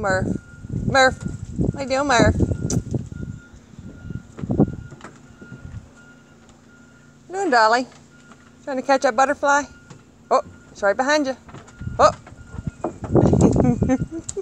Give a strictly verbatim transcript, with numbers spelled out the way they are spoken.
Murph. Murph. How you doing, Murph? What you doing, Dolly? Trying to catch that butterfly? Oh, it's right behind you. Oh.